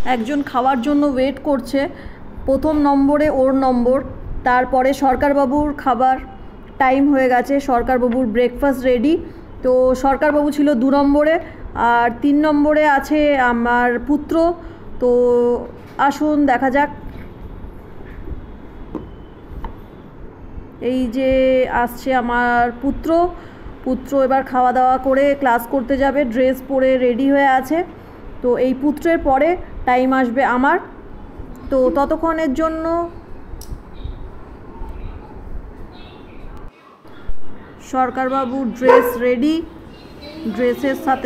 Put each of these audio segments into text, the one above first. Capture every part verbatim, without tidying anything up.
একজন খাওয়ার জন্য ওয়েট করছে। প্রথম নম্বরে ওর নম্বর, তারপরে সরকারবাবুর খাবার টাইম হয়ে গেছে, সরকারবাবুর ব্রেকফাস্ট রেডি। তো সরকারবাবু ছিল দু নম্বরে, আর তিন নম্বরে আছে আমার পুত্র। তো আসুন দেখা যাক। এই যে আসছে আমার পুত্র। পুত্র এবার খাওয়া দাওয়া করে ক্লাস করতে যাবে, ড্রেস পরে রেডি হয়ে আছে। তো এই পুত্রের পরে টাইম আসবে আমার। তো ততক্ষণের জন্য সরকারবাবু ড্রেস রেডি, ড্রেসের সাথে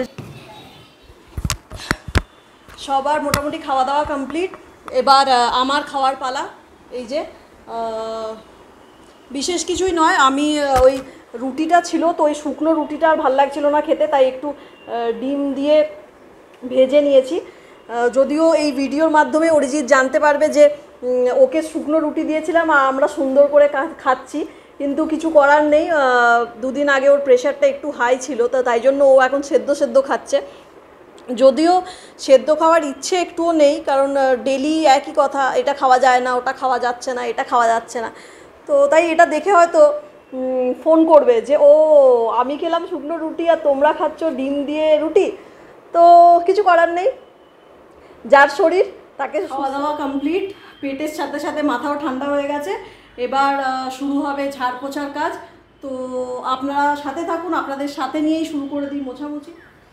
সবার মোটামুটি খাওয়া দাওয়া কমপ্লিট। এবার আমার খাওয়ার পালা। এই যে বিশেষ কিছুই নয়, আমি ওই রুটিটা ছিল তো ওই শুকনো রুটিটা আর ভালো লাগছিল না খেতে, তাই একটু ডিম দিয়ে ভেজে নিয়েছি। যদিও এই ভিডিওর মাধ্যমে অরিজিৎ জানতে পারবে যে ওকে শুকনো রুটি দিয়েছিলাম আর আমরা সুন্দর করে খাচ্ছি, কিন্তু কিছু করার নেই। দুদিন আগে ওর প্রেশারটা একটু হাই ছিল, তো তাই জন্য ও এখন সেদ্ধ সেদ্ধ খাচ্ছে। যদিও সেদ্ধ খাওয়ার ইচ্ছে একটুও নেই, কারণ ডেলি একই কথা, এটা খাওয়া যায় না, ওটা খাওয়া যাচ্ছে না, এটা খাওয়া যাচ্ছে না। তো তাই এটা দেখে হয়তো ফোন করবে যে ও আমি খেলাম শুকনো রুটি আর তোমরা খাচ্ছ ডিম দিয়ে রুটি। তো কিছু করার নেই, যার শরীর তাকে। খাওয়া দাওয়া কমপ্লিট, পেটের সাথে সাথে মাথাও ঠান্ডা হয়ে গেছে। এবার শুরু হবে ঝাড় পোছার কাজ। তো আপনারা সাথে থাকুন, আপনাদের সাথে নিয়েই শুরু করে দিই মোছামুছি।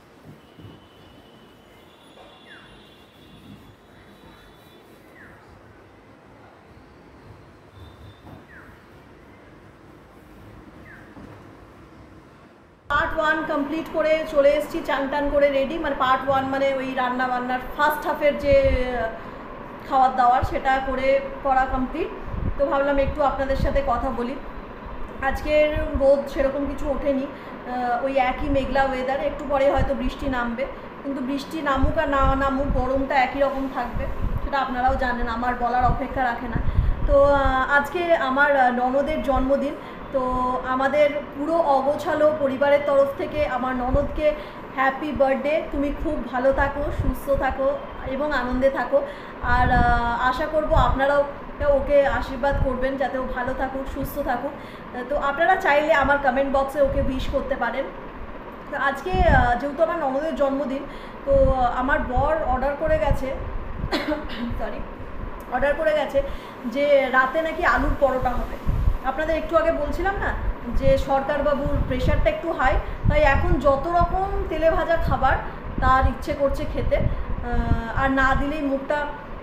পার্ট ওয়ান কমপ্লিট করে চলে এসেছি, চান টান করে রেডি। মানে পার্ট ওয়ান মানে ওই রান্না বান্নার ফার্স্ট হাফের যে খাওয়ার দাওয়ার সেটা করে করা কমপ্লিট। তো ভাবলাম একটু আপনাদের সাথে কথা বলি। আজকের রোদ সেরকম কিছু ওঠেনি, ওই একই মেঘলা ওয়েদার। একটু পরে হয়তো বৃষ্টি নামবে, কিন্তু বৃষ্টি নামুক আর না নামুক গরমটা একই রকম থাকবে, সেটা আপনারাও জানেন, আমার বলার অপেক্ষা রাখে না। তো আজকে আমার ননদের জন্মদিন। তো আমাদের পুরো অগোছালো পরিবারের তরফ থেকে আমার ননদকে হ্যাপি বার্থডে। তুমি খুব ভালো থাকো, সুস্থ থাকো এবং আনন্দে থাকো। আর আশা করব আপনারাও ওকে আশীর্বাদ করবেন যাতে ও ভালো থাকুক, সুস্থ থাকুক। তো আপনারা চাইলে আমার কমেন্ট বক্সে ওকে উইশ করতে পারেন। তো আজকে যেহেতু আমার ননদের জন্মদিন, তো আমার বর অর্ডার করে গেছে সরি অর্ডার করে গেছে যে রাতে নাকি আলুর পরোটা হবে। আপনাদের একটু আগে বলছিলাম না যে সরকারবাবুর প্রেশারটা একটু হাই, তাই এখন যত রকম তেলে ভাজা খাবার তার ইচ্ছে করছে খেতে, আর না দিলেই মুখটা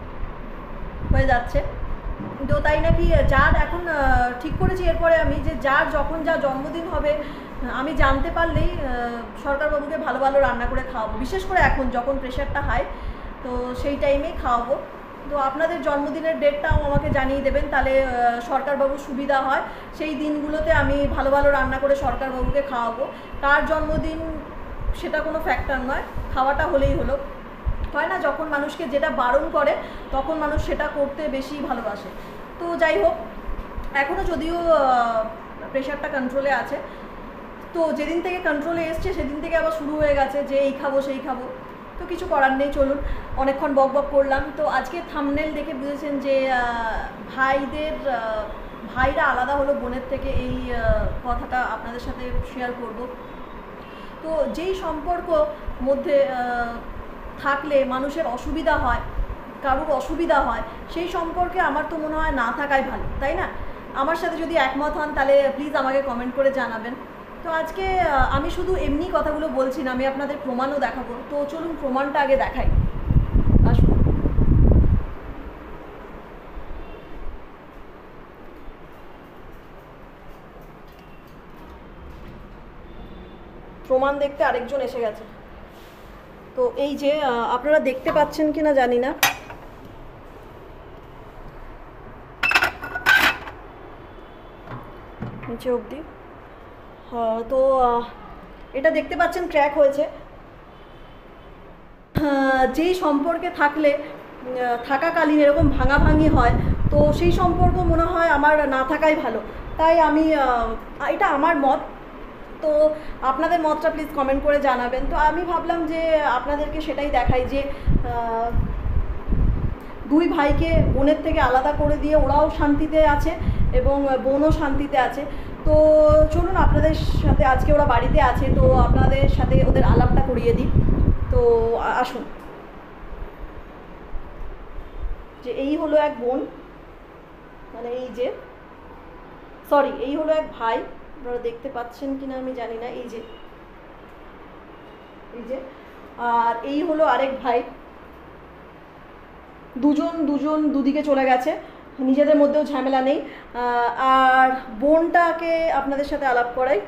হয়ে যাচ্ছে। তো তাই নাকি যার এখন ঠিক করেছি এরপরে আমি যে যার যখন যা জন্মদিন হবে আমি জানতে পারলেই সরকারবাবুকে ভালো ভালো রান্না করে খাওয়াবো, বিশেষ করে এখন যখন প্রেশারটা হাই, তো সেই টাইমেই খাওয়াবো। তো আপনাদের জন্মদিনের ডেটটাও আমাকে জানিয়ে দেবেন, তাহলে সরকারবাবুর সুবিধা হয়। সেই দিনগুলোতে আমি ভালো ভালো রান্না করে সরকারবাবুকে খাওয়াবো। কার জন্মদিন সেটা কোনো ফ্যাক্টর নয়, খাওয়াটা হলেই হলো। হয় না, যখন মানুষকে যেটা বারণ করে তখন মানুষ সেটা করতে বেশি ভালোবাসে। তো যাই হোক, এখনও যদিও প্রেশারটা কন্ট্রোলে আছে, তো যেদিন থেকে কন্ট্রোলে এসছে সেদিন থেকে আবার শুরু হয়ে গেছে যে এই খাবো সেই খাবো। তো কিছু করার নেই, চলুন, অনেকক্ষণ বক বক করলাম। তো আজকে থাম্বনেল দেখে বুঝেছেন যে ভাইদের ভাইরা আলাদা হলো বোনের থেকে, এই কথাটা আপনাদের সাথে শেয়ার করব। তো যেই সম্পর্ক মধ্যে থাকলে মানুষের অসুবিধা হয়, কারোর অসুবিধা হয়, সেই সম্পর্কে আমার তো মনে হয় না থাকাই ভালো, তাই না? আমার সাথে যদি একমত হন তাহলে প্লিজ আমাকে কমেন্ট করে জানাবেন। তো আজকে আমি শুধু এমনি কথাগুলো বলছি না, আমি আপনাদের প্রমাণও দেখাবো। তো চলুন প্রমাণটা আগে দেখাই, আসুন। প্রমাণ দেখতে আরেকজন এসে গেছে। তো এই যে আপনারা দেখতে পাচ্ছেন কিনা জানি না, নিচে অবধি। হ্যাঁ, তো এটা দেখতে পাচ্ছেন ক্র্যাক হয়েছে। যেই সম্পর্কে থাকলে থাকাকালীন এরকম ভাঙাভাঙি হয়, তো সেই সম্পর্ক মনে হয় আমার না থাকাই ভালো। তাই আমি, এটা আমার মত, তো আপনাদের মতটা প্লিজ কমেন্ট করে জানাবেন। তো আমি ভাবলাম যে আপনাদেরকে সেটাই দেখাই যে দুই ভাইকে বোনের থেকে আলাদা করে দিয়ে ওরাও শান্তিতে আছে এবং বোনও শান্তিতে আছে। তো চলুন আপনাদের সাথে, আজকে ওরা বাড়িতে আছে তো আপনাদের সাথে ওদের আলাপটা করিয়ে দিই। তো আসুন, যে এই হলো এক বোন, মানে এই যে সরি এই হলো এক ভাই, আপনারা দেখতে পাচ্ছেন কিনা আমি জানি না, এই যে এই যে আর এই হলো আরেক ভাই। দুজন দুজন দুদিকে চলে গেছে, নিজেদের মধ্যেও ঝামেলা নেই। আর বোনটাকে আপনাদের সাথে আলাপ করাই।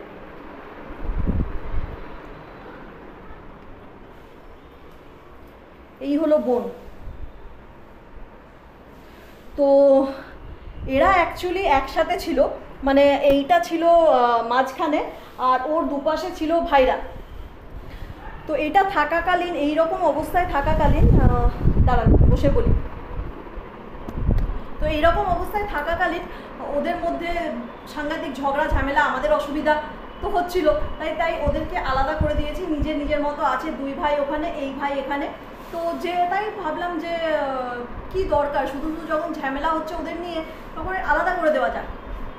এই হলো বোন। তো এরা অ্যাকচুয়ালি একসাথে ছিল, মানে এইটা ছিল মাঝখানে আর ওর দুপাশে ছিল ভাইরা। তো এটা থাকাকালীন, এই রকম অবস্থায় থাকাকালীন, দাঁড়ান বসে বলি, তো এইরকম অবস্থায় থাকাকালীন ওদের মধ্যে সাংঘাতিক ঝগড়া ঝামেলা, আমাদের অসুবিধা তো হচ্ছিল, তাই তাই ওদেরকে আলাদা করে দিয়েছি। নিজের নিজের মতো আছে, দুই ভাই ওখানে, এই ভাই এখানে। তো যে তাই ভাবলাম যে কি দরকার, শুধু শুধু যখন ঝামেলা হচ্ছে ওদের নিয়ে, তখন আলাদা করে দেওয়া যাক।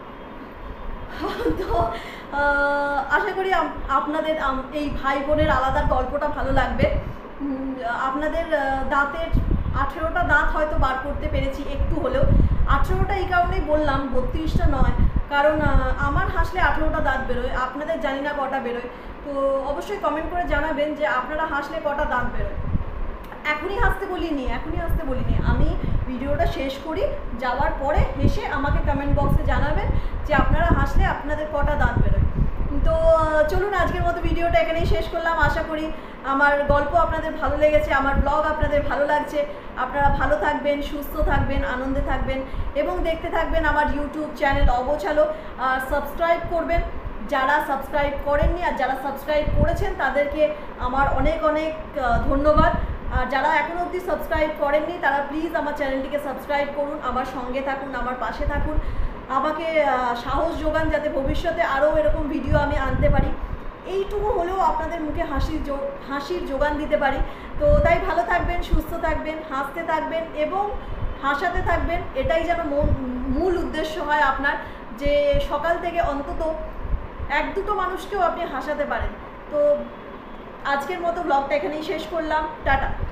তো আশা করি আপনাদের এই ভাই বোনের আলাদা গল্পটা ভালো লাগবে। আপনাদের দাঁতের আঠেরোটা দাঁত হয়তো বার করতে পেরেছি একটু হলেও। আঠেরোটা এই কারণেই বললাম, বত্রিশটা নয়, কারণ আমার হাসলে আঠেরোটা দাঁত বেরোয়, আপনাদের জানি না কটা বেরোয়। তো অবশ্যই কমেন্ট করে জানাবেন যে আপনারা হাসলে কটা দাঁত বেরোয়। এখনই হাসতে বলিনি, এখনই হাসতে বলিনি, আমি ভিডিওটা শেষ করি, যাওয়ার পরে হেসে আমাকে কমেন্ট বক্সে জানাবেন যে আপনারা হাসলে আপনাদের কটা দাঁত বেরোয়। তো চলুন, আজকের মতো ভিডিওটা এখানেই শেষ করলাম। আশা করি আমার গল্প আপনাদের ভালো লেগেছে, আমার ব্লগ আপনাদের ভালো লাগছে। আপনারা ভালো থাকবেন, সুস্থ থাকবেন, আনন্দে থাকবেন এবং দেখতে থাকবেন আমার ইউটিউব চ্যানেল অগোছালো। আর সাবস্ক্রাইব করবেন যারা সাবস্ক্রাইব করেননি, আর যারা সাবস্ক্রাইব করেছেন তাদেরকে আমার অনেক অনেক ধন্যবাদ। আর যারা এখনও অবধি সাবস্ক্রাইব করেননি তারা প্লিজ আমার চ্যানেলটিকে সাবস্ক্রাইব করুন, আমার সঙ্গে থাকুন, আমার পাশে থাকুন, আমাকে সাহস যোগান যাতে ভবিষ্যতে আরও এরকম ভিডিও আমি আনতে পারি, এইটুকু হলেও আপনাদের মুখে হাসির হাসির যোগান দিতে পারি। তো তাই ভালো থাকবেন, সুস্থ থাকবেন, হাসতে থাকবেন এবং হাসাতে থাকবেন। এটাই যেন মূল উদ্দেশ্য হয় আপনার, যে সকাল থেকে অন্তত এক দুটো মানুষকেও আপনি হাসাতে পারেন। তো আজকের মতো ব্লগটা এখানেই শেষ করলাম, টাটা।